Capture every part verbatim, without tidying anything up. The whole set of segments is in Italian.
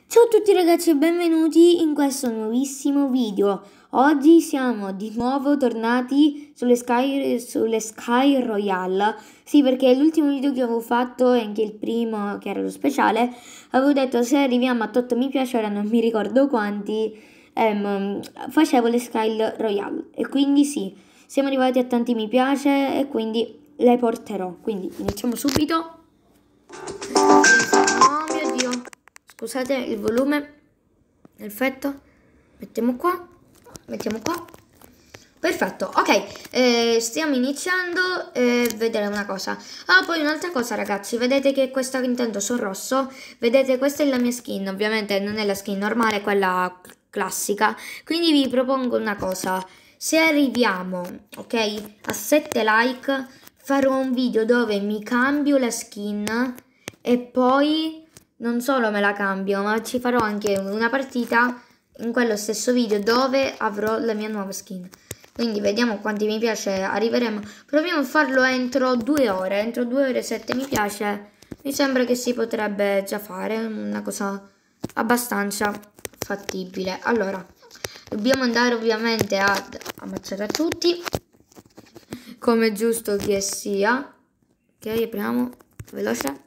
Ciao a tutti ragazzi e benvenuti in questo nuovissimo video. Oggi siamo di nuovo tornati sulle Sky, sulle Sky Royale. Sì, perché l'ultimo video che avevo fatto e anche il primo, che era lo speciale, avevo detto se arriviamo a tot mi piace, ora non mi ricordo quanti, ehm, facevo le Sky Royale. E quindi sì, siamo arrivati a tanti mi piace e quindi le porterò. Quindi iniziamo subito. Oh mio Dio. Scusate il volume, perfetto, mettiamo qua, mettiamo qua, perfetto, ok, eh, stiamo iniziando e vedremo una cosa. Ah, poi un'altra cosa ragazzi, vedete che questa intendo sul rosso, vedete questa è la mia skin, ovviamente non è la skin normale, è quella classica, quindi vi propongo una cosa, se arriviamo, ok, a sette like farò un video dove mi cambio la skin e poi non solo me la cambio, ma ci farò anche una partita in quello stesso video dove avrò la mia nuova skin. Quindi vediamo quanti mi piace arriveremo. Proviamo a farlo entro due ore. Entro due ore sette mi piace. Mi sembra che si potrebbe già fare. Una cosa abbastanza fattibile. Allora, dobbiamo andare ovviamente ad ammazzare a tutti, come giusto che sia. Ok, apriamo. Veloce.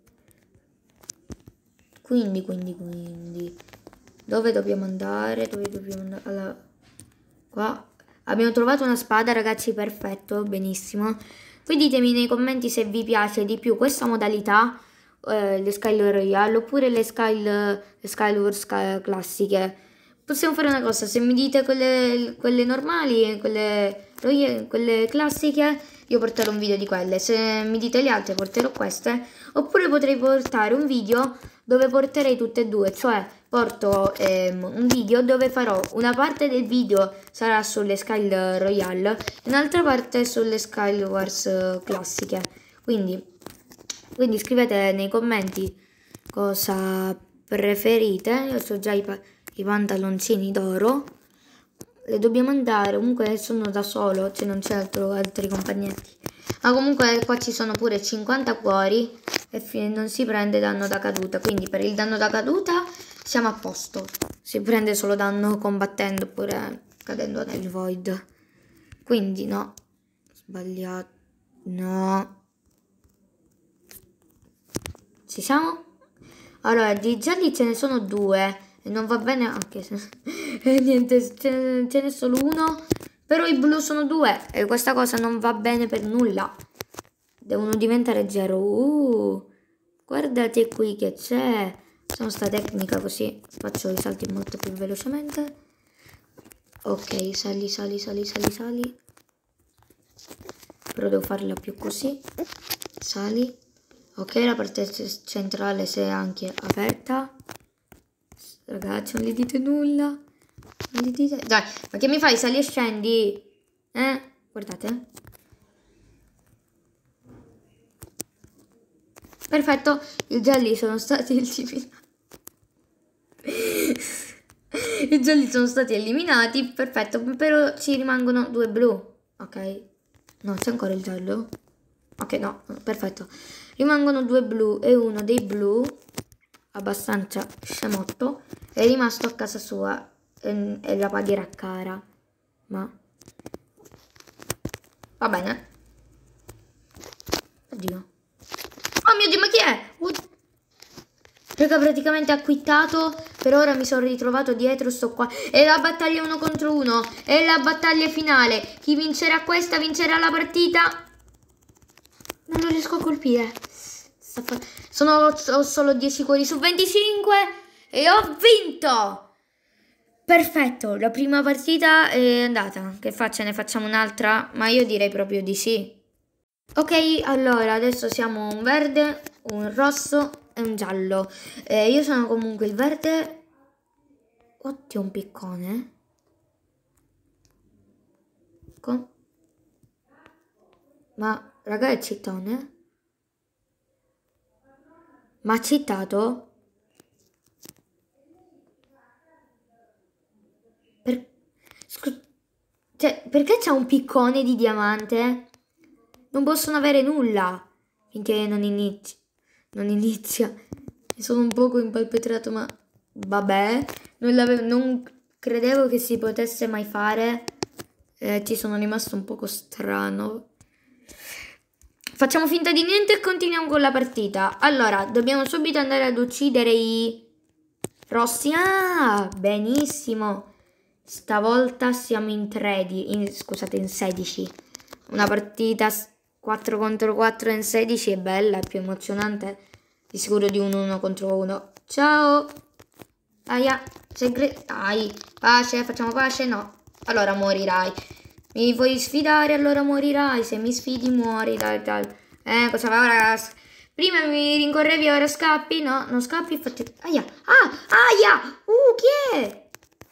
Quindi, quindi, quindi, dove dobbiamo andare? Dove dobbiamo andare? Allora, qua abbiamo trovato una spada, ragazzi, perfetto, benissimo. Poi ditemi nei commenti se vi piace di più questa modalità, eh, le Sky Royale, oppure le Sky, le Skyward Sky classiche. Possiamo fare una cosa, se mi dite quelle, quelle normali, quelle, quelle classiche, io porterò un video di quelle. Se mi dite le altre, porterò queste. Oppure potrei portare un video dove porterei tutte e due, cioè porto ehm, un video dove farò una parte del video sarà sulle Sky Royale e un'altra parte sulle Sky Wars eh, classiche. Quindi, quindi scrivete nei commenti cosa preferite. Io ho già i, pa i pantaloncini d'oro. Le dobbiamo andare, comunque sono da solo, cioè non c'è altri compagnetti. Ma comunque qua ci sono pure cinquanta cuori e non si prende danno da caduta, quindi per il danno da caduta siamo a posto. Si prende solo danno combattendo oppure cadendo nel void. Quindi no, sbagliato, no. Ci siamo? Allora, di gialli ce ne sono due e non va bene anche se eh, niente, ce, ce n'è solo uno. Però i blu sono due e questa cosa non va bene per nulla. Devono diventare zero. Uh, guardate qui che c'è. Sono sta tecnica così faccio i salti molto più velocemente. Ok, sali, sali, sali, sali, sali. Però devo farla più così. Sali. Ok, la parte centrale si è anche aperta. Ragazzi, non gli dite nulla. Non gli dite... Dai, ma che mi fai? Sali e scendi? Eh? Guardate. Perfetto, i gialli sono stati eliminati. I gialli sono stati eliminati, perfetto, però ci rimangono due blu. Ok. No, c'è ancora il giallo. Ok, no, perfetto. Rimangono due blu e uno dei blu, abbastanza scemotto, è rimasto a casa sua e, e la pagherà cara. Ma va bene. Oddio. Oh mio Dio, ma chi è? Uh. Raga, praticamente ha quittato. Per ora mi sono ritrovato dietro, sto qua. È la battaglia uno contro uno. È la battaglia finale. Chi vincerà questa vincerà la partita. Non lo riesco a colpire. Sono ho solo dieci cuori su venticinque e ho vinto. Perfetto, la prima partita è andata. Che faccia, ne facciamo un'altra? Ma io direi proprio di sì. Ok, allora adesso siamo un verde, un rosso e un giallo. Eh, io sono comunque il verde. Oddio, un piccone. Con... Ma, raga, è cittone? Ma ha citato? Per... Cioè, perché c'ha un piccone di diamante? Non possono avere nulla finché non inizia. Non inizia. Sono un poco impalpetrato, ma vabbè, non, non credevo che si potesse mai fare. Eh, ci sono rimasto un poco strano. Facciamo finta di niente e continuiamo con la partita. Allora, dobbiamo subito andare ad uccidere i rossi. Ah, benissimo. Stavolta siamo in tre, in, scusate, in sedici. Una partita quattro contro quattro in sedici è bella, è più emozionante di sicuro di un uno contro uno. Ciao. Aia, segreto. Dai, pace, facciamo pace? No. Allora morirai. Mi vuoi sfidare? Allora morirai. Se mi sfidi muori. Dai, dai. Eh, cosa fa ora? Prima mi rincorrevi, ora scappi? No, non scappi. Infatti... Aia. Ah, aia. Uh, chi è?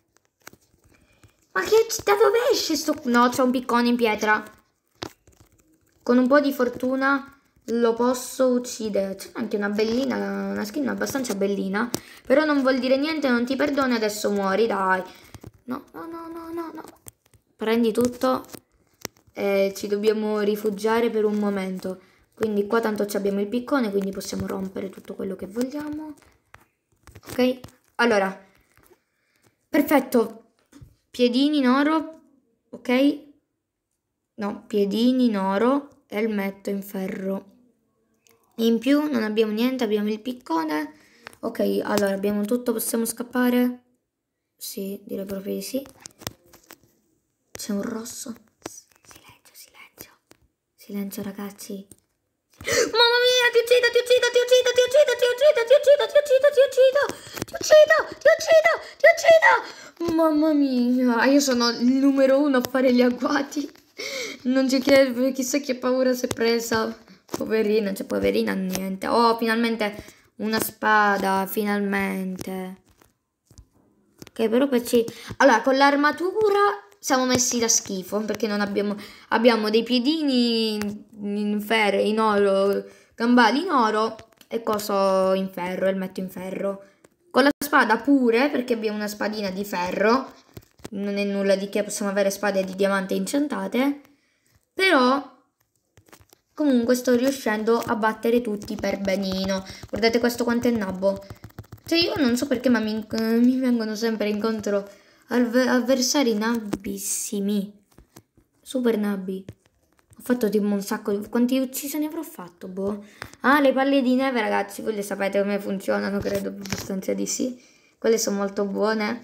Ma che da dove esce sto... No, c'è un piccone in pietra. Con un po' di fortuna lo posso uccidere. C'è anche una bellina, una skin abbastanza bellina. Però non vuol dire niente, non ti perdono, adesso muori, dai. No, no, no, no, no, no. Prendi tutto e ci dobbiamo rifugiare per un momento. Quindi qua tanto abbiamo il piccone, quindi possiamo rompere tutto quello che vogliamo. Ok? Allora. Perfetto. Piedini in oro. Ok? No, piedini in oro e elmetto in ferro. In più non abbiamo niente, abbiamo il piccone. Ok, allora abbiamo tutto, possiamo scappare? Sì, direi proprio di sì. C'è un rosso. Silenzio, silenzio. Silenzio, ragazzi. Mamma mia, ti uccido, ti uccido, ti uccido, ti uccido, ti uccido, ti uccido, ti uccido, ti uccido, ti uccido, ti uccido, ti uccido. Mamma mia, io sono il numero uno a fare gli agguati. Non c'è che, chissà che paura si è presa. Poverina, cioè poverina niente. Oh, finalmente una spada, finalmente. Ok, però poi ci... Allora, con l'armatura siamo messi da schifo, perché non abbiamo... Abbiamo dei piedini in ferro, in oro, gambali in oro e coso in ferro, il metto in ferro. Con la spada pure, perché abbiamo una spadina di ferro. Non è nulla di che, possiamo avere spade di diamante incentate. Però... Comunque sto riuscendo a battere tutti per benino. Guardate questo quanto è nabbo. Cioè io non so perché ma mi, mi vengono sempre incontro avversari nabbissimi. Super nabbi. Ho fatto tipo un sacco di... Quanti uccisioni avrò fatto? Boh. Ah, le palle di neve ragazzi. Voi le sapete come funzionano, credo abbastanza di sì. Quelle sono molto buone.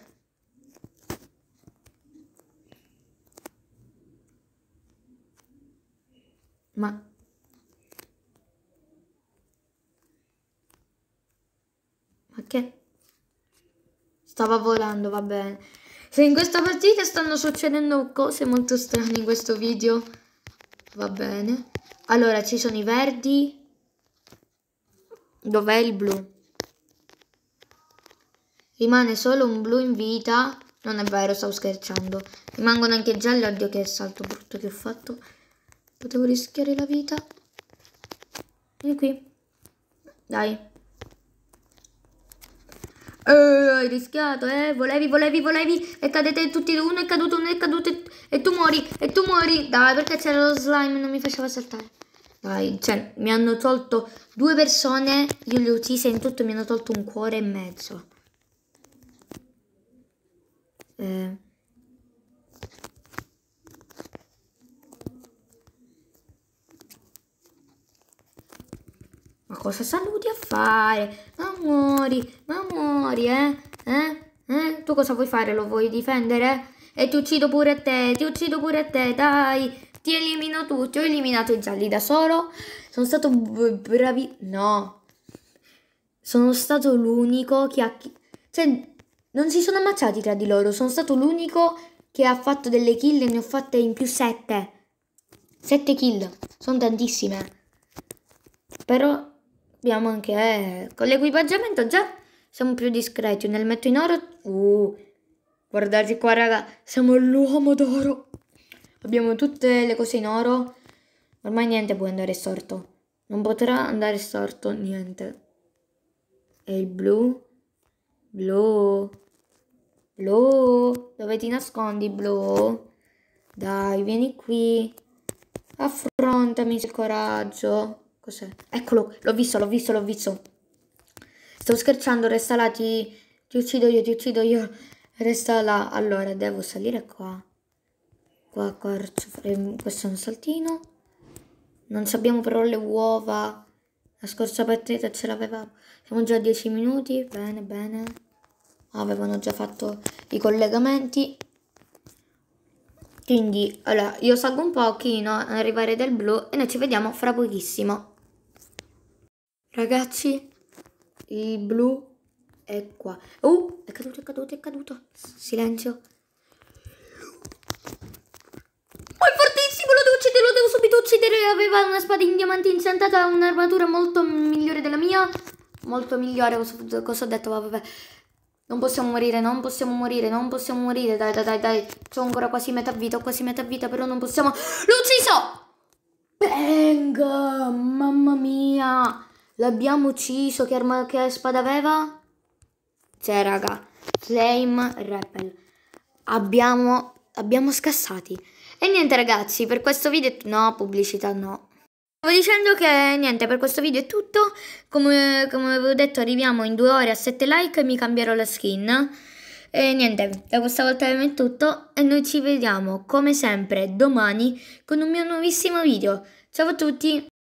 Ma... Ma che? Stava volando, va bene. Se in questa partita stanno succedendo cose molto strane in questo video, va bene. Allora, ci sono i verdi. Dov'è il blu? Rimane solo un blu in vita. Non è vero, stavo scherzando. Rimangono anche gialli. Oddio, che salto brutto che ho fatto. Potevo rischiare la vita. Vieni qui. Dai. Eh, hai rischiato, eh? Volevi, volevi, volevi. E cadete tutti. Uno è caduto, uno è caduto. E, e tu muori, e tu muori. Dai, perché c'era lo slime, non mi faceva saltare. Dai, cioè, mi hanno tolto due persone. Io le ho uccise in tutto, mi hanno tolto un cuore e mezzo. Eh. Ma cosa saluti a fare? Ma muori, ma muori, eh? Eh? Eh? Tu cosa vuoi fare? Lo vuoi difendere? E ti uccido pure a te, ti uccido pure a te, dai! Ti elimino tutti, ho eliminato i gialli da solo. Sono stato bravi... No. Sono stato l'unico che ha... Cioè, non si sono ammazzati tra di loro. Sono stato l'unico che ha fatto delle kill e ne ho fatte in più sette. Sette kill. Sono tantissime. Però... Abbiamo anche, eh, con l'equipaggiamento già siamo più discreti. Nel metto in oro, uh, guardate qua raga, siamo l'uomo d'oro. Abbiamo tutte le cose in oro. Ormai niente può andare storto. Non potrà andare storto niente. E il blu? Blu? Blu? Dove ti nascondi, blu? Dai, vieni qui. Affrontami il coraggio. Cos'è? Eccolo, l'ho visto, l'ho visto, l'ho visto. Stavo scherzando, resta là, ti, ti Ti uccido io, ti uccido io. Resta là. Allora, devo salire qua. Qua, qua, fare questo è un saltino. Non abbiamo però le uova. La scorsa partita ce l'avevamo. Siamo già a dieci minuti. Bene, bene. Avevano già fatto i collegamenti. Quindi, allora, io salgo un pochino ad arrivare del blu e noi ci vediamo fra pochissimo. Ragazzi, il blu è qua. Uh, è caduto, è caduto, è caduto. Silenzio. Oh, è fortissimo, lo devo uccidere, lo devo subito uccidere. Aveva una spada in diamante incantata, un'armatura molto migliore della mia. Molto migliore, cosa, cosa ho detto? Vabbè. Non possiamo morire, non possiamo morire, non possiamo morire. Dai, dai, dai, dai. C'ho ancora quasi metà vita, ho quasi metà vita, però non possiamo... L'ho ucciso! Bang! Mamma mia! L'abbiamo ucciso. Che, arma... che spada aveva? Cioè, raga. Flame Repel. Abbiamo... Abbiamo scassati. E niente, ragazzi, per questo video... No, pubblicità no. Stavo dicendo che niente, per questo video è tutto. Come, come avevo detto, arriviamo in due ore a sette like e mi cambierò la skin. E niente, da questa volta è tutto e noi ci vediamo come sempre domani con un mio nuovissimo video. Ciao a tutti!